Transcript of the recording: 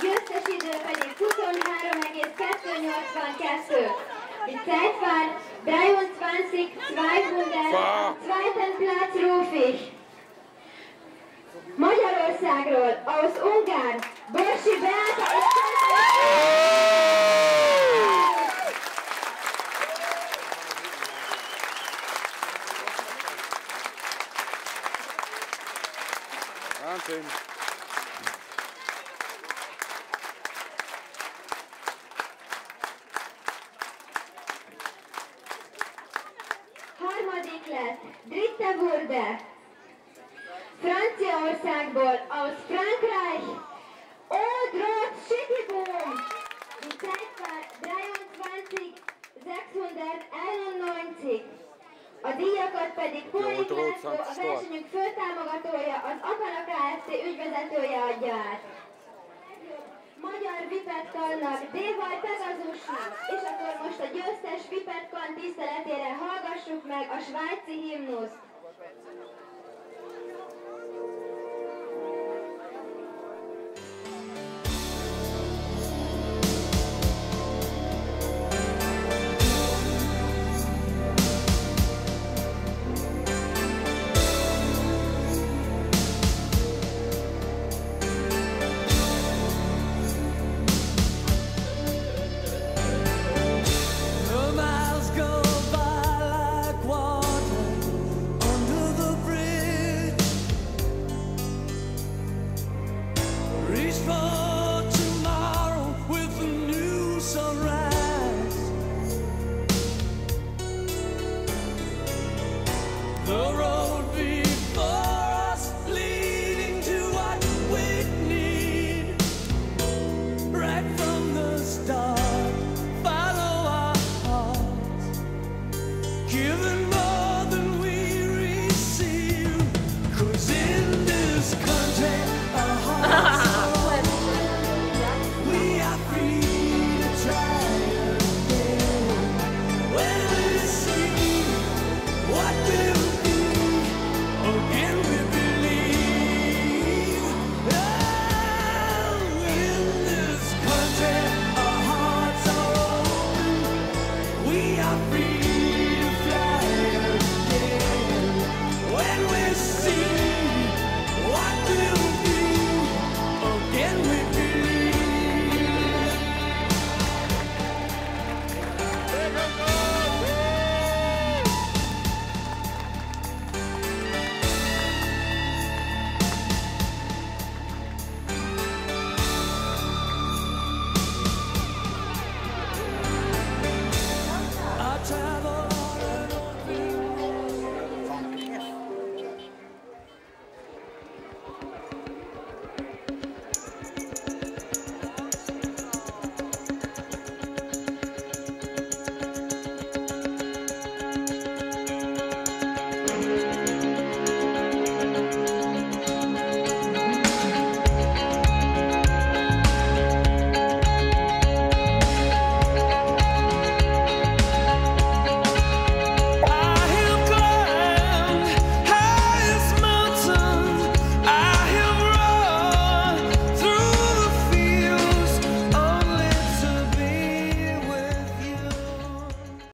győztes idő pedig 23,282. Die Zeit war 23,200. Zweiten Platz rufe ich. Magyarországról, aus Ungarn, Borsi Beáta és Wahnsinn. harmadik lett Dritte wurde. Franciaországból, aus Frankreich, Old Road Schittiboom. Die Zeit war 23,691. A díjakat pedig Pólik László, a versenyünk főtámogatója, az Apana Kft. Ügyvezetője adja át. Magyar Vipetkannak, D-val Pegazusnak, és akkor most a győztes Vipetkan tiszteletére hallgassuk meg a svájci himnuszt. Reach for